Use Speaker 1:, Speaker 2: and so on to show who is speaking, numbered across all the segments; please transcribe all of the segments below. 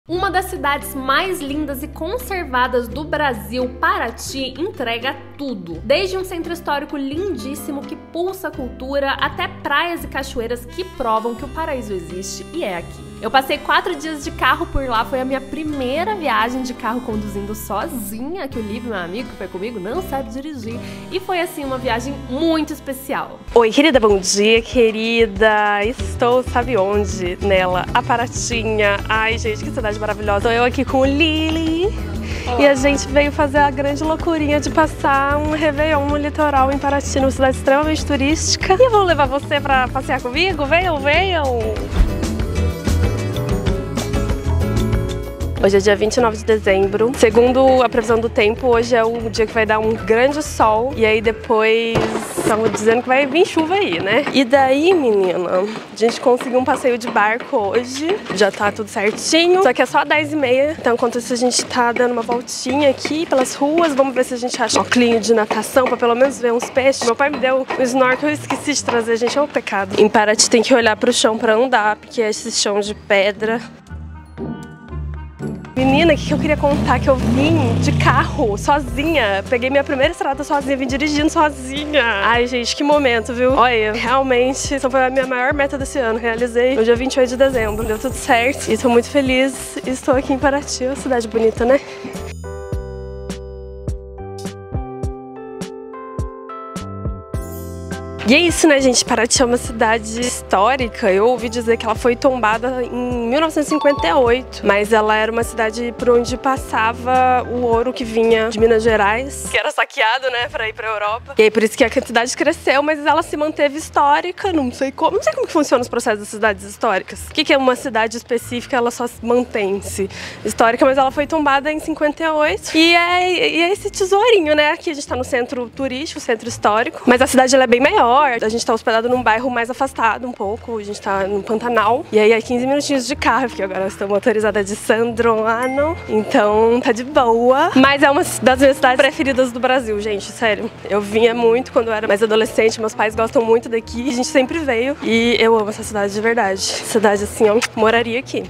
Speaker 1: Uma das cidades mais lindas e conservadas do Brasil, Paraty, entrega tudo. Desde um centro histórico lindíssimo que pulsa cultura, até praias e cachoeiras que provam que o paraíso existe e é aqui. Eu passei 4 dias de carro por lá, foi a minha primeira viagem de carro conduzindo sozinha, que o Livio, meu amigo que foi comigo, não sabe dirigir. E foi assim uma viagem muito especial. Oi, querida, bom dia, querida. Estou, sabe onde? Nela, a Paratinha. Ai, gente, que cidade maravilhosa. Tô eu aqui com o Lili. E a gente veio fazer a grande loucurinha de passar um Réveillon no litoral em Paraty, numa cidade extremamente turística. E eu vou levar você pra passear comigo? Venham, venham! Hoje é dia 29 de dezembro. Segundo a previsão do tempo, hoje é o dia que vai dar um grande sol. E aí depois estavam dizendo que vai vir chuva aí, né? E daí, menina, a gente conseguiu um passeio de barco hoje. Já tá tudo certinho. Só que é só 10h30. Então, enquanto isso, a gente tá dando uma voltinha aqui pelas ruas. Vamos ver se a gente acha um óculinho de natação pra pelo menos ver uns peixes. Meu pai me deu um snorkel, eu esqueci de trazer, gente. É um pecado. Em Paraty tem que olhar pro chão pra andar, porque é esse chão de pedra. Menina, o que eu queria contar? Que eu vim de carro, sozinha. Peguei minha primeira estrada sozinha, vim dirigindo sozinha. Ai, gente, que momento, viu? Olha, realmente, essa foi a minha maior meta desse ano. Realizei no dia 28 de dezembro. Deu tudo certo. E tô muito feliz. Estou aqui em Paraty, uma cidade bonita, né? E é isso, né, gente? Paraty é uma cidade histórica. Eu ouvi dizer que ela foi tombada em 1958, mas ela era uma cidade por onde passava o ouro que vinha de Minas Gerais, que era saqueado, né, pra ir pra Europa. E aí por isso que a cidade cresceu, mas ela se manteve histórica, não sei como que funciona os processos das cidades históricas. O que é uma cidade específica? Ela só mantém-se histórica, mas ela foi tombada em 58. E é esse tesourinho, né? Aqui a gente tá no centro turístico, centro histórico, mas a cidade ela é bem maior. A gente tá hospedado num bairro mais afastado um pouco, a gente tá no Pantanal. E aí é 15 minutinhos de carro, porque agora eu estou motorizada de Sandroano, então tá de boa. Mas é uma das minhas cidades preferidas do Brasil, gente, sério. Eu vinha muito quando eu era mais adolescente, meus pais gostam muito daqui, a gente sempre veio. E eu amo essa cidade de verdade. Cidade assim, ó, moraria aqui.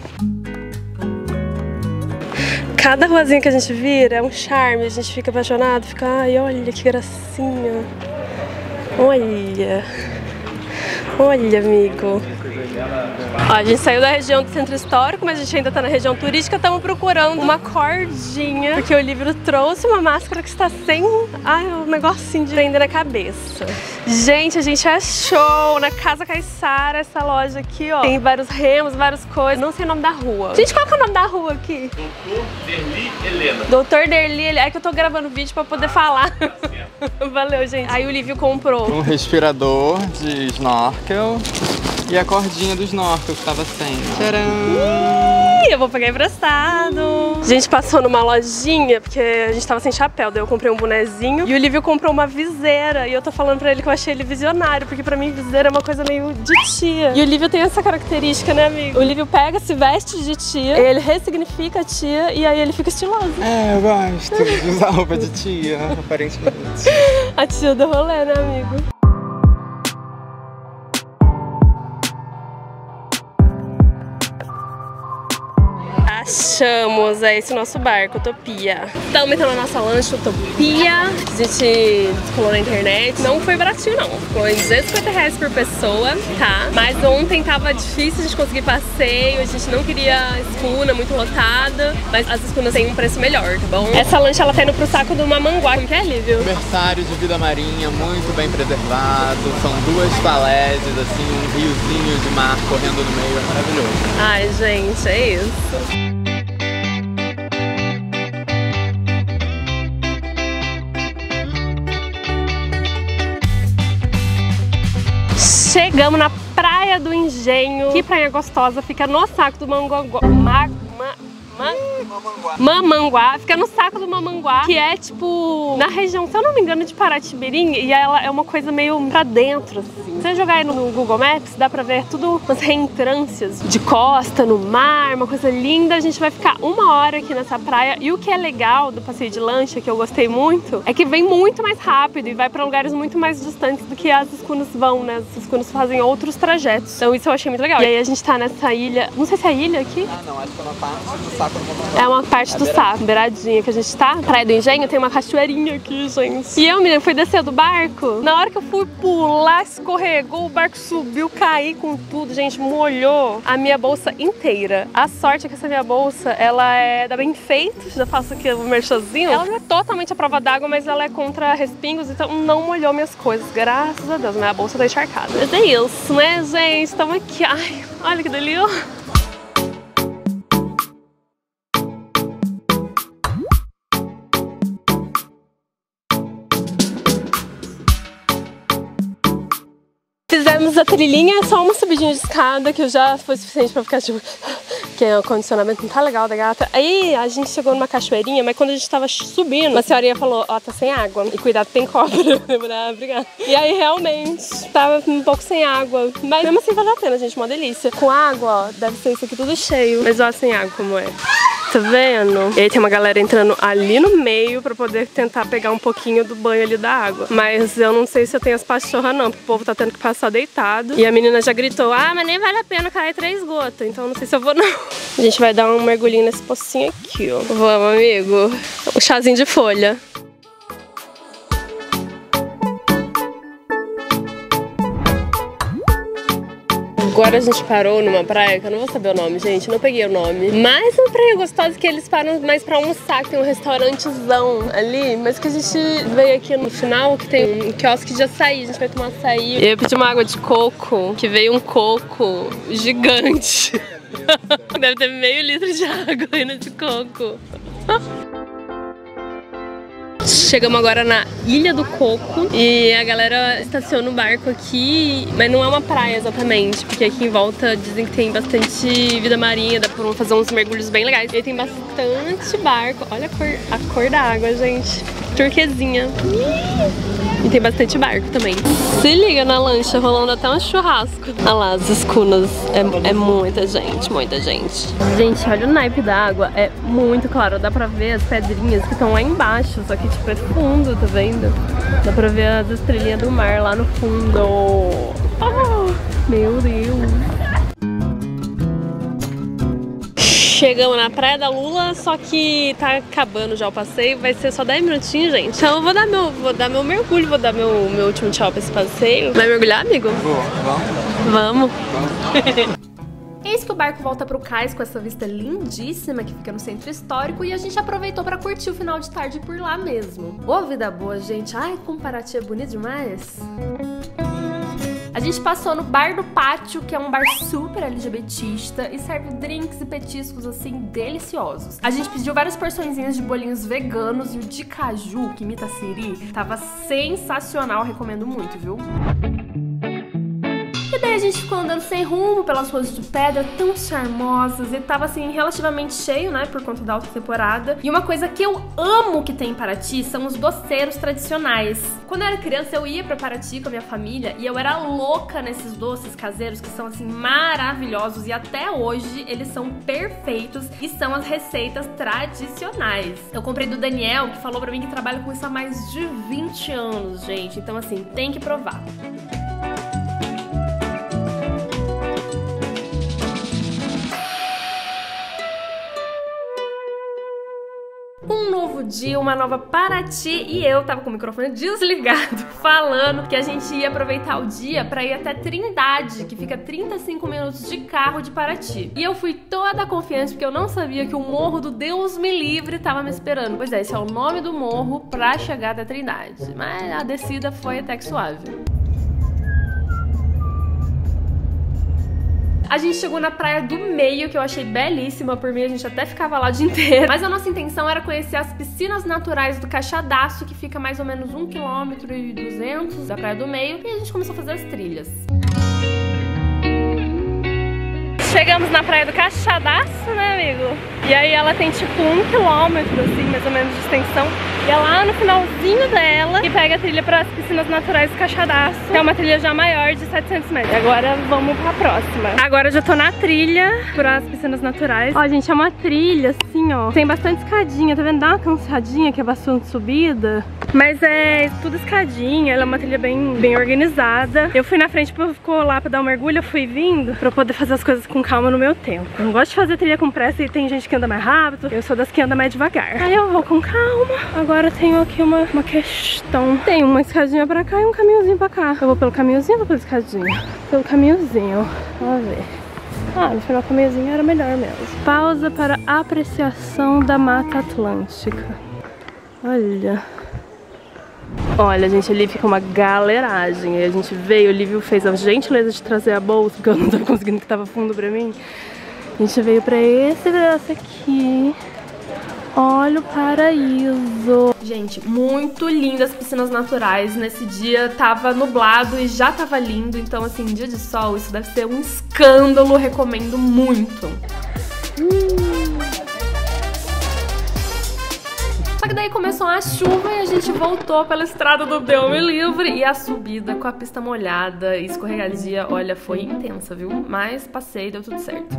Speaker 1: Cada ruazinha que a gente vira é um charme, a gente fica apaixonado, fica, ai, olha que gracinha. Olha, olha, amigo. Ó, a gente saiu da região do centro histórico, mas a gente ainda tá na região turística. Estamos procurando uma cordinha, porque o livro trouxe uma máscara que está sem um negocinho de prender na cabeça. Gente, a gente achou na Casa Caiçara essa loja aqui, ó. Tem vários remos, várias coisas. Não sei o nome da rua. Gente, qual que é o nome da rua aqui? Doutor Derli Helena. Doutor Derli Helena. É que eu tô gravando vídeo pra poder falar. Valeu, gente. Aí o Livio comprou
Speaker 2: um respirador de snorkel e a cordinha do snorkel que tava sem. Tcharam!
Speaker 1: Eu vou pegar emprestado. A gente passou numa lojinha, porque a gente tava sem chapéu, daí eu comprei um bonezinho. E o Livio comprou uma viseira. E eu tô falando pra ele que eu achei ele visionário, porque pra mim viseira é uma coisa meio de tia. E o Livio tem essa característica, né, amigo? O Livio pega, se veste de tia, ele ressignifica a tia e aí ele fica estiloso.
Speaker 2: É, eu gosto de usar roupa de tia, aparentemente.
Speaker 1: A tia do rolê, né, amigo? Achamos, é esse nosso barco, Utopia. Estamos entrando na nossa lancha Utopia. A gente descolou na internet. Não foi baratinho não, foi R$250 por pessoa, tá? Mas ontem tava difícil a gente conseguir passeio. A gente não queria escuna muito lotada, mas as escunas têm um preço melhor, tá bom? Essa lancha ela tá indo pro saco do Mamanguá. Como que é, Lívio?
Speaker 2: Berçário de vida marinha, muito bem preservado. São 2 falésias, assim, um riozinho de mar correndo no meio, é maravilhoso.
Speaker 1: Ai, gente, é isso. Chegamos na Praia do Engenho. Que praia gostosa, fica no saco do Mamanguá, fica no saco do Mamanguá, que é tipo na região, se eu não me engano, de Paraty-Mirim, e ela é uma coisa meio pra dentro, assim. Se você jogar aí no Google Maps, dá pra ver tudo umas reentrâncias de costa, no mar, uma coisa linda. A gente vai ficar 1 hora aqui nessa praia. E o que é legal do passeio de lancha, que eu gostei muito, é que vem muito mais rápido e vai pra lugares muito mais distantes do que as escunas vão, né? As escunas fazem outros trajetos. Então isso eu achei muito legal. E aí a gente tá nessa ilha, não sei se é ilha aqui?
Speaker 2: Ah, não, acho que é uma parte do Saco.
Speaker 1: É uma parte do Saco, beiradinha que a gente tá. Praia do Engenho, tem uma cachoeirinha aqui, gente. E eu, menina, fui descer do barco. Na hora que eu fui pular, escorregou, o barco subiu, caí com tudo, gente, molhou a minha bolsa inteira. A sorte é que essa minha bolsa, ela é da Bem Feito, já faço aqui o merchanzinho. Ela não é totalmente à prova d'água, mas ela é contra respingos, então não molhou minhas coisas, graças a Deus. Minha bolsa tá encharcada. Mas é isso, né, gente? Estamos aqui. Ai, olha que delícia. Fizemos a trilhinha, só uma subidinha de escada, que já foi suficiente pra ficar tipo... que o condicionamento não tá legal da gata. Aí a gente chegou numa cachoeirinha, mas quando a gente tava subindo, uma senhorinha falou, ó, tá sem água. E cuidado, tem cobra. Ah, obrigada. E aí realmente tava um pouco sem água. Mas mesmo assim valeu a pena, gente, uma delícia. Com água, ó, deve ser isso aqui tudo cheio. Mas ó, sem água como é. Tá vendo? E aí tem uma galera entrando ali no meio pra poder tentar pegar um pouquinho do banho ali da água. Mas eu não sei se eu tenho as pachorras não, porque o povo tá tendo que passar deitado. E a menina já gritou, ah, mas nem vale a pena cair 3 gotas, então não sei se eu vou não. A gente vai dar um mergulhinho nesse pocinho aqui, ó. Vamos, amigo. Um chazinho de folha. Agora a gente parou numa praia, que eu não vou saber o nome, gente, não peguei o nome. Mas uma praia gostosa que eles param mais pra almoçar, que tem um restaurantezão ali. Mas que a gente veio aqui no final, que tem um quiosque de açaí, a gente vai tomar açaí. E eu pedi uma água de coco, que veio um coco gigante. Deve ter meio litro de água aí nesse coco. Chegamos agora na Ilha do Coco e a galera estaciona o barco aqui, mas não é uma praia exatamente, porque aqui em volta dizem que tem bastante vida marinha, dá pra fazer uns mergulhos bem legais. E tem bastante barco, olha a cor da água, gente, turquesinha. E tem bastante barco também. Se liga na lancha, rolando até um churrasco. Olha lá, as escunas, é muita gente, muita gente. Gente, olha o naipe da água, é muito claro, dá pra ver as pedrinhas que estão lá embaixo, só que tipo é fundo, tá vendo? Dá pra ver as estrelinhas do mar lá no fundo. Oh, meu Deus! Chegamos na Praia da Lula, só que tá acabando já o passeio, vai ser só 10 minutinhos, gente. Então eu vou dar meu mergulho, vou dar meu último tchau pra esse passeio. Vai mergulhar, amigo? Vamos. Eis que o barco volta pro cais com essa vista lindíssima que fica no centro histórico e a gente aproveitou pra curtir o final de tarde por lá mesmo. Ô, vida boa, gente. Ai, Paraty é bonito demais. A gente passou no Bar do Pátio, que é um bar super LGBTista e serve drinks e petiscos, assim, deliciosos. A gente pediu várias porçõezinhas de bolinhos veganos e o de caju, que imita siri, tava sensacional, recomendo muito, viu? E daí a gente ficou andando sem rumo pelas ruas de pedra tão charmosas e tava assim relativamente cheio, né, por conta da alta temporada. E uma coisa que eu amo que tem em Paraty são os doceiros tradicionais. Quando eu era criança eu ia pra Paraty com a minha família e eu era louca nesses doces caseiros que são assim maravilhosos e até hoje eles são perfeitos e são as receitas tradicionais. Eu comprei do Daniel, que falou pra mim que trabalha com isso há mais de 20 anos, gente. Então assim, tem que provar. Um novo dia, uma nova Paraty e eu tava com o microfone desligado falando que a gente ia aproveitar o dia pra ir até Trindade, que fica 35 minutos de carro de Paraty. E eu fui toda confiante porque eu não sabia que o Morro do Deus Me Livre tava me esperando. Pois é, esse é o nome do morro pra chegar até Trindade. Mas a descida foi até que suave. A gente chegou na Praia do Meio, que eu achei belíssima, por mim a gente até ficava lá o dia inteiro. Mas a nossa intenção era conhecer as piscinas naturais do Caixadaço, que fica mais ou menos 1,2 km da Praia do Meio, e a gente começou a fazer as trilhas. Chegamos na praia do Caixadaço, né, amigo? E aí ela tem tipo 1 quilômetro, assim, mais ou menos de extensão. E é lá no finalzinho dela que pega a trilha para as piscinas naturais do Caixadaço, que é uma trilha já maior de 700 metros. Agora vamos pra próxima. Agora eu já tô na trilha para as piscinas naturais. Ó, gente, é uma trilha assim, ó. Tem bastante escadinha, tá vendo? Dá uma cansadinha que é bastante subida. Mas é tudo escadinha, ela é uma trilha bem organizada. Eu fui na frente porque ficou lá pra dar um mergulho, eu fui vindo pra poder fazer as coisas com calma no meu tempo. Eu não gosto de fazer trilha com pressa e tem gente que anda mais rápido. Eu sou das que anda mais devagar. Aí eu vou com calma. Agora eu tenho aqui uma questão. Tem uma escadinha pra cá e um caminhozinho pra cá. Eu vou pelo caminhozinho ou vou pela escadinha? Pelo caminhozinho. Vamos ver. Ah, no final o caminhozinho era melhor mesmo. Pausa para apreciação da Mata Atlântica. Olha... Olha, gente, ali fica uma galeragem. Aí a gente veio, o Lívio fez a gentileza de trazer a bolsa, porque eu não tava conseguindo, que tava fundo pra mim. A gente veio pra esse braço aqui. Olha o paraíso. Gente, muito lindas as piscinas naturais. Nesse dia tava nublado e já tava lindo. Então, assim, dia de sol, isso deve ser um escândalo. Recomendo muito. Só que daí começou a chuva e a gente voltou pela estrada do Deus me livre. E a subida com a pista molhada e escorregadia, olha, foi intensa, viu? Mas passei e deu tudo certo.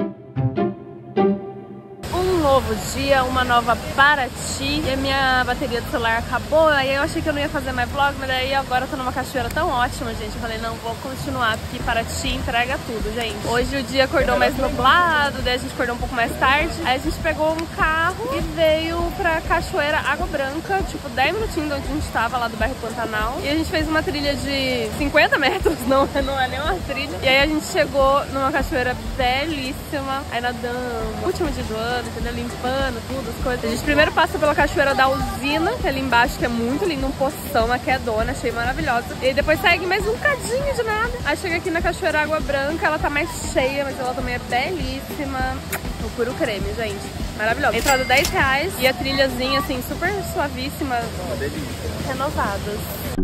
Speaker 1: Um novo dia, uma nova Paraty. E a minha bateria do celular acabou. Aí eu achei que eu não ia fazer mais vlog, mas daí agora eu tô numa cachoeira tão ótima, gente. Eu falei, não, vou continuar, porque Paraty entrega tudo, gente. Hoje o dia acordou mais nublado, daí a gente acordou um pouco mais tarde. Aí a gente pegou um carro e veio pra Cachoeira Água Branca, tipo 10 minutinhos de onde a gente tava, lá do bairro Pantanal. E a gente fez uma trilha de 50 metros, não é nem uma trilha. E aí a gente chegou numa cachoeira belíssima, aí nadamos, último dia do ano, entendeu? Limpando tudo, as coisas. A gente primeiro passa pela cachoeira da Usina, que é ali embaixo, que é muito lindo, um poção, uma quedona, achei maravilhosa. E aí depois segue mais um cadinho de nada. Aí chega aqui na Cachoeira Água Branca, ela tá mais cheia, mas ela também é belíssima. O puro creme, gente. Maravilhosa. A entrada R$10 e a trilhazinha, assim, super suavíssima. Uma delícia. Renovadas.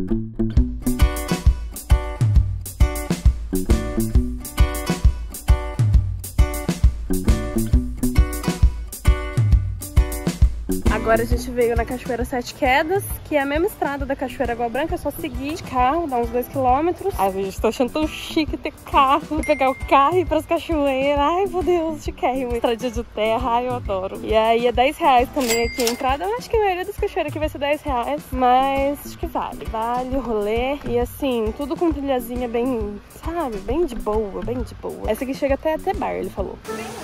Speaker 1: Agora a gente veio na Cachoeira Sete Quedas, que é a mesma estrada da Cachoeira Água Branca, é só seguir de carro, dá uns 2 quilômetros. Ai, eu estou achando tão chique ter carro, pegar o carro e ir pras cachoeiras. Ai, meu Deus, chiquérrimo. Estradinha de terra, ai, eu adoro. E aí é R$10 também aqui a entrada. Eu acho que a maioria das cachoeiras aqui vai ser R$10, mas acho que vale. Vale o rolê. E assim, tudo com trilhazinha bem, sabe, bem de boa, bem de boa. Essa aqui chega até bar, ele falou.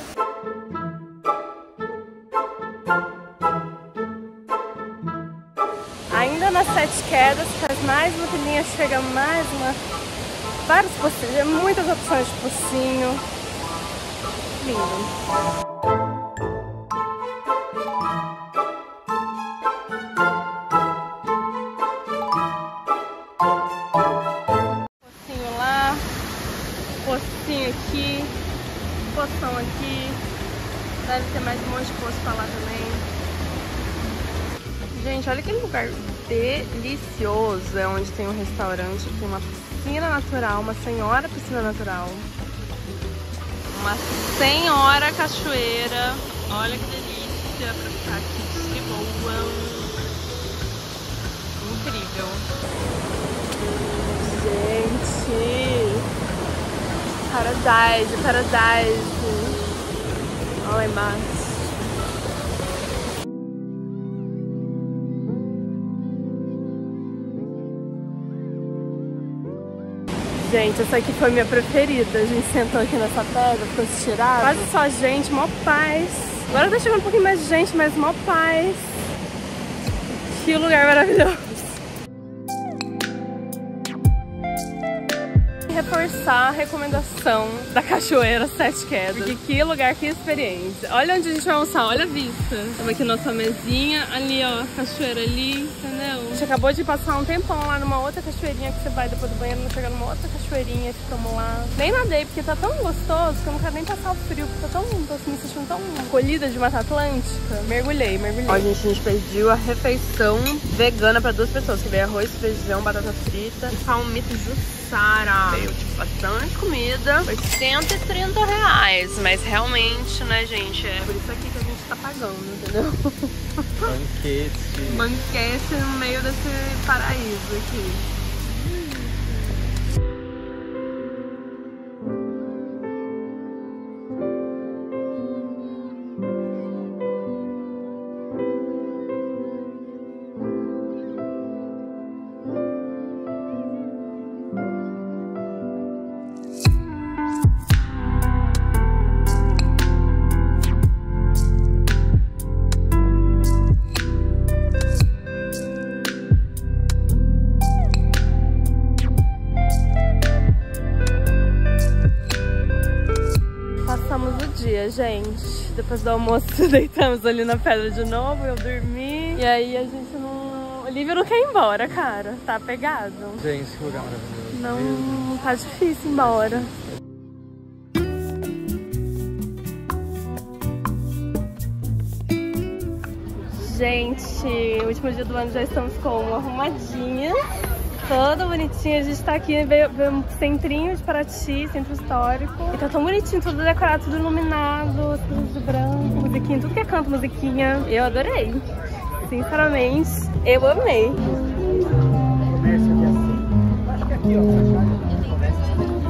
Speaker 1: Ainda nas Sete Quedas, faz mais uma trilhinha, chega mais uma... vários pocinhos, muitas opções de pocinho. Lindo. Pocinho lá, pocinho aqui, poção aqui. Deve ter mais um monte de poço pra lá também. Gente, olha aquele lugar delicioso. É onde tem um restaurante, tem uma piscina natural, uma senhora piscina natural. Uma senhora cachoeira. Olha que delícia pra ficar aqui de boa. Incrível. Gente, paradise, paradise. Olha lá embaixo. Gente, essa aqui foi minha preferida. A gente sentou aqui nessa pedra, ficou estirado. Quase só gente, mó paz. Agora tá chegando um pouquinho mais de gente, mas mó paz. Que lugar maravilhoso. Reforçar a recomendação da Cachoeira Sete Quedas. Porque que lugar, que experiência. Olha onde a gente vai almoçar, olha a vista. Tava aqui nossa mesinha, ali ó, cachoeira ali, entendeu?
Speaker 3: gente acabou de passar um tempão lá numa outra cachoeirinha que você vai depois do banheiro, não chega numa outra cachoeirinha que ficamos lá. Nem nadei, porque tá tão gostoso que eu não quero nem passar o frio, porque tô me sentindo tão colhida de Mata Atlântica. Mergulhei. Ó, gente, a gente pediu a refeição vegana pra 2 pessoas, que veio arroz, feijão, batata frita e palmito Jussara. Veio, tipo, bastante comida. Foi R$130, mas realmente, né, gente, é por isso aqui que a gente tá pagando, entendeu?
Speaker 2: Banquete.
Speaker 3: Banquete no meio desse paraíso aqui. Gente, depois do almoço deitamos ali na pedra de novo, eu dormi. E aí a gente não... O Lívio não quer ir embora, cara. Tá pegado.
Speaker 2: Gente, que lugar maravilhoso.
Speaker 3: Não tá difícil ir embora. Gente, o último dia do ano já estamos como arrumadinhas. Toda bonitinha, a gente tá aqui, veio um centrinho de Paraty, centro histórico. E tá tão bonitinho, tudo decorado, tudo iluminado, as coisas de branco, musiquinha, tudo que é canto, musiquinha. Eu adorei. Sinceramente, eu amei.
Speaker 4: Comércio aqui assim. Acho que aqui, ó. Comércio assim.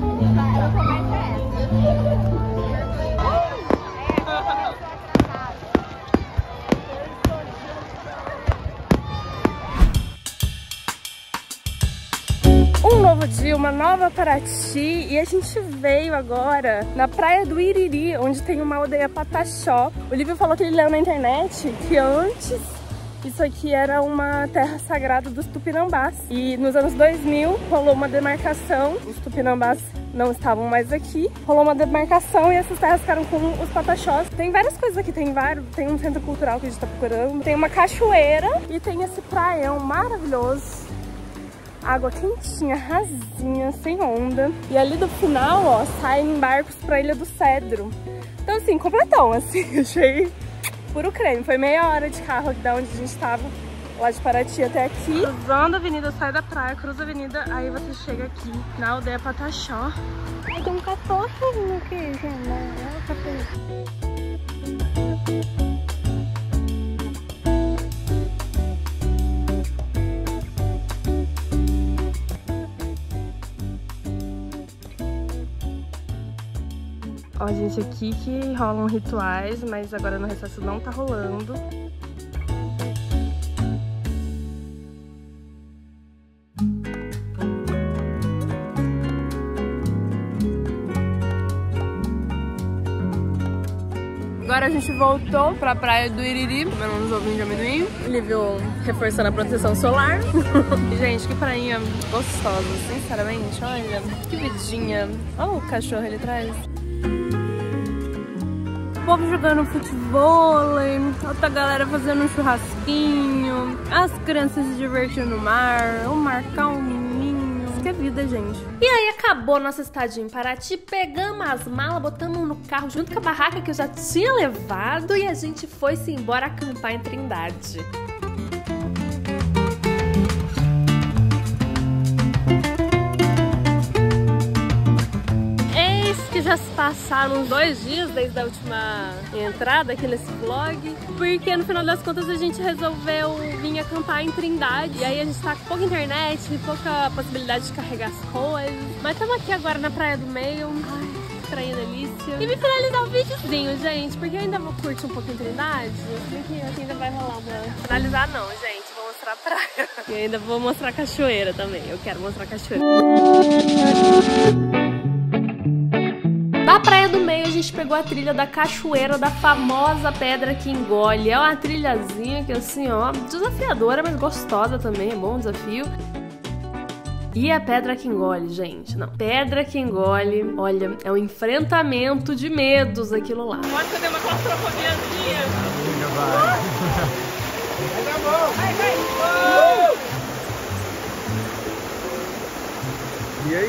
Speaker 3: Um novo dia, uma nova Paraty, e a gente veio agora na praia do Iriri, onde tem uma aldeia Pataxó. O Lívio falou que ele leu na internet que antes isso aqui era uma terra sagrada dos Tupinambás. E nos anos 2000 rolou uma demarcação, os Tupinambás não estavam mais aqui, rolou uma demarcação e essas terras ficaram com os Pataxós. Tem várias coisas aqui, tem um centro cultural que a gente tá procurando, tem uma cachoeira e tem esse praião maravilhoso. Água quentinha, rasinha, sem onda. E ali do final, ó, saem barcos pra Ilha do Cedro. Então assim, completão, assim, achei puro creme. Foi meia hora de carro da onde a gente tava, lá de Paraty até aqui. Cruzando a avenida, sai da praia, cruza a avenida, aí você chega aqui na aldeia Pataxó. Tem um cachorrinho aqui, gente. Olha o cachorrinho. Ó, gente, aqui que rolam rituais, mas agora no recesso não tá rolando. Agora a gente voltou pra praia do Iriri, comendo uns ovinhos de amendoim. Ele viu reforçando a proteção solar. E, gente, que prainha gostosa, sinceramente. Olha, que vidinha. Olha o cachorro ali atrás. O povo jogando futevôlei, outra galera fazendo um churrasquinho, as crianças se divertindo no mar, o mar calminho. Isso que é vida, gente. E aí acabou nossa estadia em Paraty, pegamos as malas, botamos no carro junto com a barraca que eu já tinha levado e a gente foi-se embora acampar em Trindade. Que já se passaram uns 2 dias desde a última entrada aqui nesse vlog, porque no final das contas a gente resolveu vir acampar em Trindade, e aí a gente tá com pouca internet, pouca possibilidade de carregar as coisas, mas estamos aqui agora na Praia do Meio. Ai, que praia delícia. E me finalizar o videozinho, gente, porque eu ainda vou curtir um pouco em Trindade, porque aqui ainda vai rolar uma... Finalizar não, gente, vou mostrar a praia. E ainda vou mostrar a cachoeira também, eu quero mostrar a cachoeira. Da Praia do Meio a gente pegou a trilha da cachoeira da famosa Pedra que Engole. É uma trilhazinha que assim, ó, desafiadora, mas gostosa também, é bom desafio. E a Pedra que Engole, gente, não. Pedra que Engole, olha, é um enfrentamento de medos aquilo lá. Pode fazer uma claustrofobiazinha. Vai dar bom. Vai.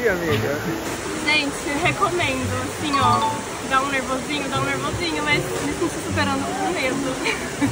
Speaker 2: dia, amiga.
Speaker 3: Gente, recomendo, assim, ó, dá um nervosinho, mas me sinto superando com medo.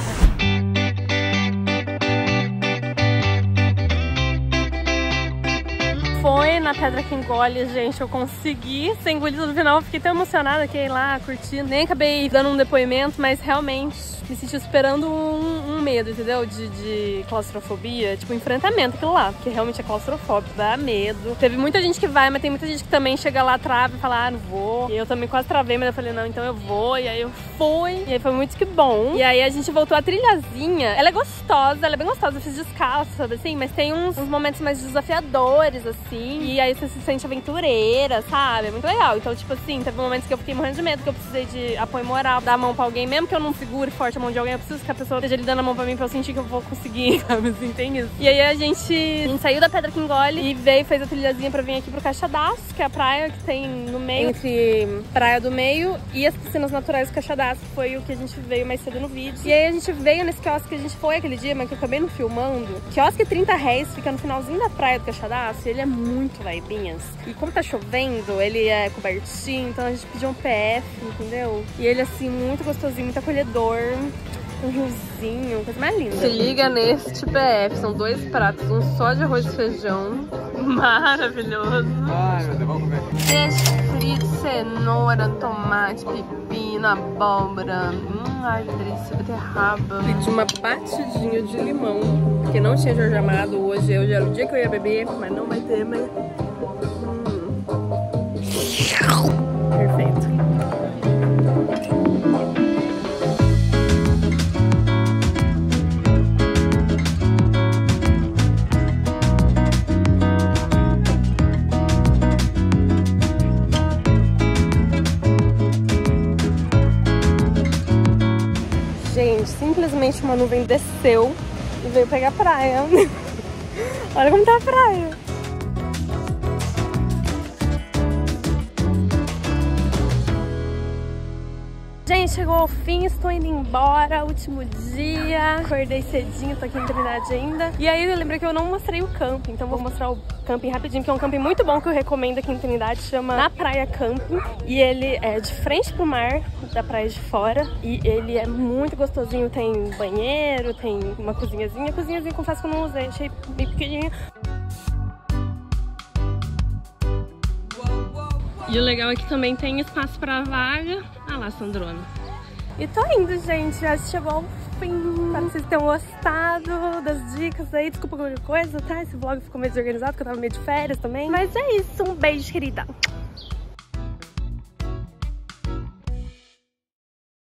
Speaker 3: Foi na Pedra que Engole, gente, eu consegui ser engolida no final, fiquei tão emocionada que ia lá curtindo, nem acabei dando um depoimento, mas realmente me senti superando um medo, entendeu? De claustrofobia, tipo, enfrentamento aquilo lá, porque realmente é claustrofóbico, dá medo. Teve muita gente que vai, mas tem muita gente que também chega lá, trava e fala, ah, não vou. E eu também quase travei, mas eu falei, não, então eu vou. E aí eu fui, e aí foi muito que bom. E aí a gente voltou a trilhazinha, ela é gostosa, ela é bem gostosa, eu fiz descalço, sabe assim? Mas tem uns momentos mais desafiadores, assim, e aí você se sente aventureira, sabe? É muito legal. Então, tipo assim, teve momentos que eu fiquei morrendo de medo, que eu precisei de apoio moral, dar a mão pra alguém, mesmo que eu não segure forte a mão de alguém, eu preciso que a pessoa esteja ali dando a mão pra mim pra eu sentir que eu vou conseguir, sabe assim, tem isso. E aí a gente saiu da Pedra que Engole e veio, fez a trilhazinha pra vir aqui pro Caixadaço, que é a praia que tem no meio, entre Praia do Meio e as piscinas naturais do Caixadaço, foi o que a gente veio mais cedo no vídeo. E aí a gente veio nesse quiosque que a gente foi aquele dia, mas que eu acabei não filmando. Quiosque R$30, fica no finalzinho da praia do Caixadaço, e ele é muito vibinhas. E como tá chovendo, ele é cobertinho, então a gente pediu um PF, entendeu? E ele assim, muito gostosinho, muito acolhedor. Um riozinho, coisa mais linda. Se liga neste PF, são 2 pratos, um só de arroz e feijão, maravilhoso.
Speaker 2: Ai, meu Deus, vamos comer.
Speaker 3: Peixe frito, cenoura, tomate, pepino, abóbora, ai que delícia, beterraba. Pedi uma batidinha de limão, porque não tinha Jorge Amado hoje era o dia que eu ia beber, mas não vai ter, mas... Perfeito. Gente, simplesmente uma nuvem desceu e veio pegar a praia. Olha como tá a praia. Gente, chegou ao fim, estou indo embora, último dia, acordei cedinho, tô aqui em Trindade ainda. E aí eu lembrei que eu não mostrei o camping, então vou mostrar o camping rapidinho, que é um camping muito bom que eu recomendo aqui em Trindade, chama Na Praia Camping. E ele é de frente pro mar, da praia de fora, e ele é muito gostosinho, tem banheiro, tem uma cozinhazinha. A cozinhazinha, confesso que eu não usei, achei bem pequenininha. E o legal é que também tem espaço pra vaga. Ah lá, Sandrona. E tô indo, gente. Já chegou ao fim. Espero que vocês tenham gostado das dicas aí. Desculpa qualquer coisa, tá? Esse vlog ficou meio desorganizado, porque eu tava meio de férias também. Mas é isso. Um beijo, querida.